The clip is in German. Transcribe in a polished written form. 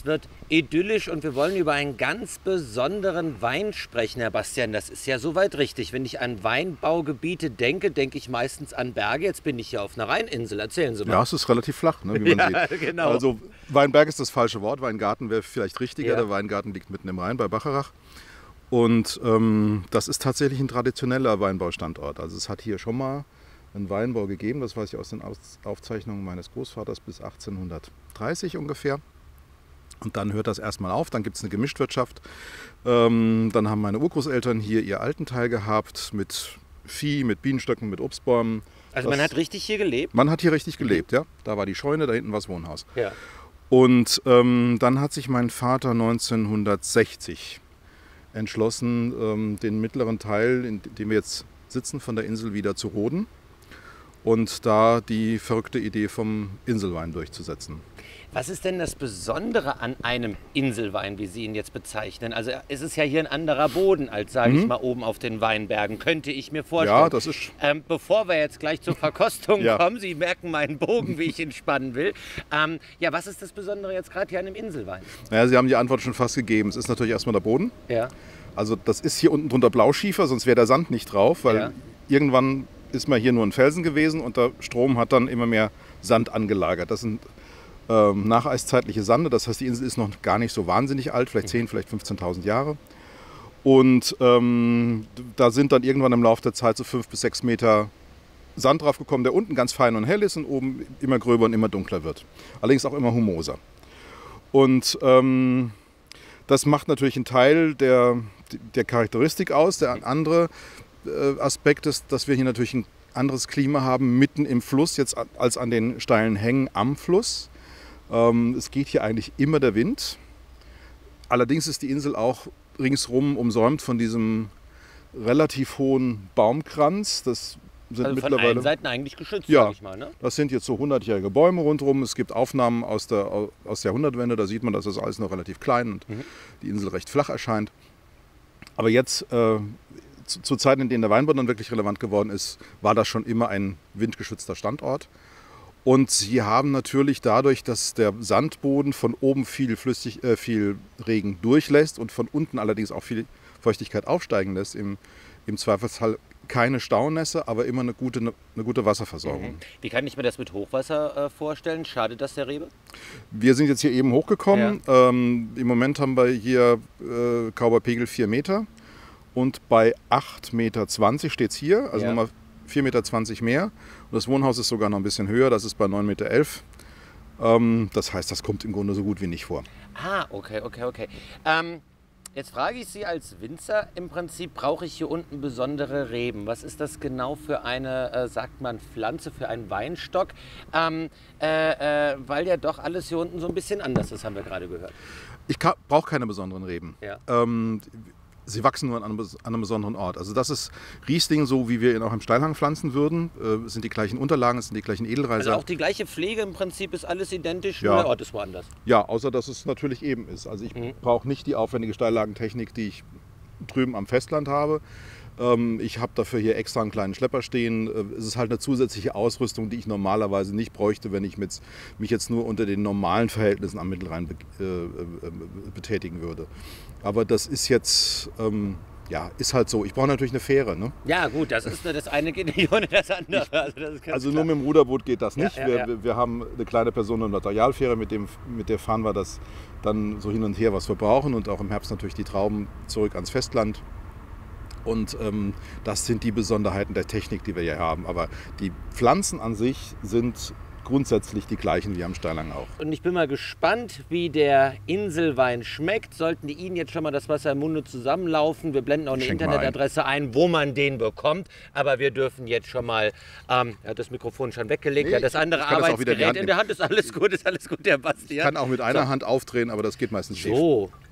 es wird idyllisch und wir wollen über einen ganz besonderen Wein sprechen, Herr Bastian. Das ist ja soweit richtig. Wenn ich an Weinbaugebiete denke, denke ich meistens an Berge. Jetzt bin ich hier auf einer Rheininsel. Erzählen Sie mal. Ja, es ist relativ flach, ne, wie man sieht. Genau. Also Weinberg ist das falsche Wort, Weingarten wäre vielleicht richtiger. Ja. Der Weingarten liegt mitten im Rhein bei Bacharach. Und das ist tatsächlich ein traditioneller Weinbaustandort. Also es hat hier schon mal einen Weinbau gegeben, das weiß ich aus den Aufzeichnungen meines Großvaters, bis 1830 ungefähr. Und dann hört das erstmal auf, dann gibt es eine Gemischtwirtschaft. Dann haben meine Urgroßeltern hier ihr alten Teil gehabt mit Vieh, mit Bienenstöcken, mit Obstbäumen. Also man hat richtig hier gelebt? Man hat hier richtig gelebt, ja. Da war die Scheune, da hinten war das Wohnhaus. Ja. Und dann hat sich mein Vater 1960 entschlossen, den mittleren Teil, in dem wir jetzt sitzen, von der Insel wieder zu roden und da die verrückte Idee vom Inselwein durchzusetzen. Was ist denn das Besondere an einem Inselwein, wie Sie ihn jetzt bezeichnen? Also es ist ja hier ein anderer Boden als, sage ich mal, oben auf den Weinbergen, könnte ich mir vorstellen. Ja, das ist... Bevor wir jetzt gleich zur Verkostung Ja. kommen, Sie merken meinen Bogen, wie ich ihn spannen will. Ja, was ist das Besondere jetzt gerade hier an einem Inselwein? Naja, Sie haben die Antwort schon fast gegeben. Es ist natürlich erstmal der Boden. Ja. Also das ist hier unten drunter Blauschiefer, sonst wäre der Sand nicht drauf, weil Ja. irgendwann ist mal hier nur ein Felsen gewesen und der Strom hat dann immer mehr Sand angelagert. Das sind nacheiszeitliche Sande, das heißt, die Insel ist noch gar nicht so wahnsinnig alt, vielleicht 10.000, vielleicht 15.000 Jahre. Und da sind dann irgendwann im Laufe der Zeit so 5 bis 6 Meter Sand drauf gekommen, der unten ganz fein und hell ist und oben immer gröber und immer dunkler wird. Allerdings auch immer humoser. Und das macht natürlich einen Teil der Charakteristik aus. Der andere Aspekt ist, dass wir hier natürlich ein anderes Klima haben, mitten im Fluss, jetzt als an den steilen Hängen am Fluss. Es geht hier eigentlich immer der Wind. Allerdings ist die Insel auch ringsrum umsäumt von diesem relativ hohen Baumkranz. Das sind Also von mittlerweile, allen Seiten eigentlich geschützt, ja, sag ich mal, ne? das sind jetzt so 100-jährige Bäume rundherum. Es gibt Aufnahmen aus der Jahrhundertwende, da sieht man, dass das alles noch relativ klein und die Insel recht flach erscheint. Aber jetzt, zu Zeiten, in denen der Weinbau dann wirklich relevant geworden ist, war das schon immer ein windgeschützter Standort. Und sie haben natürlich dadurch, dass der Sandboden von oben viel Regen durchlässt und von unten allerdings auch viel Feuchtigkeit aufsteigen lässt, im Zweifelsfall keine Staunässe, aber immer eine gute Wasserversorgung. Wie kann ich mir das mit Hochwasser vorstellen? Schadet das der Rebe? Wir sind jetzt hier eben hochgekommen. Im Moment haben wir hier Kauberpegel 4 Meter und bei 8,20 Meter steht es hier, also nochmal 4,20 Meter mehr. Und das Wohnhaus ist sogar noch ein bisschen höher, das ist bei 9,11 Meter. Das heißt, das kommt im Grunde so gut wie nicht vor. Ah, okay. Jetzt frage ich Sie als Winzer, im Prinzip brauche ich hier unten besondere Reben. Was ist das genau für eine, sagt man, Pflanze, für einen Weinstock? Weil ja doch alles hier unten so ein bisschen anders ist, haben wir gerade gehört. Ich brauche keine besonderen Reben. Ja. Sie wachsen nur an einem besonderen Ort. Also das ist Riesling, so wie wir ihn auch im Steilhang pflanzen würden. Es sind die gleichen Unterlagen, es sind die gleichen Edelreiser. Also auch die gleiche Pflege im Prinzip ist alles identisch, Ja. nur der Ort ist woanders. Ja, außer dass es natürlich eben ist. Also ich brauche nicht die aufwendige Steillagentechnik, die ich drüben am Festland habe. Ich habe dafür hier extra einen kleinen Schlepper stehen. Es ist halt eine zusätzliche Ausrüstung, die ich normalerweise nicht bräuchte, wenn ich mich jetzt nur unter den normalen Verhältnissen am Mittelrhein betätigen würde. Aber das ist jetzt, ist halt so. Ich brauche natürlich eine Fähre. Ne? Ja gut, das ist nur das eine geht nicht ohne das andere. Also nur mit dem Ruderboot geht das nicht. Ja. Wir haben eine kleine Personen- und Materialfähre, mit der fahren wir das dann so hin und her, was wir brauchen. Und auch im Herbst natürlich die Trauben zurück ans Festland. Und das sind die Besonderheiten der Technik, die wir hier haben. Aber die Pflanzen an sich sind grundsätzlich die gleichen wie am Steilhang auch. Und ich bin mal gespannt, wie der Inselwein schmeckt. Sollten die Ihnen jetzt schon mal das Wasser im Munde zusammenlaufen. Wir blenden auch eine Schenk mal Internetadresse ein, wo man den bekommt. Aber wir dürfen jetzt schon mal, er hat das Mikrofon schon weggelegt, Nee, er hat das andere ich kann das auch wieder in die Arbeitsgerät Hand in der Hand. Ist alles gut, Herr Bastian. Ich kann auch mit einer Hand aufdrehen, aber das geht meistens schief. So,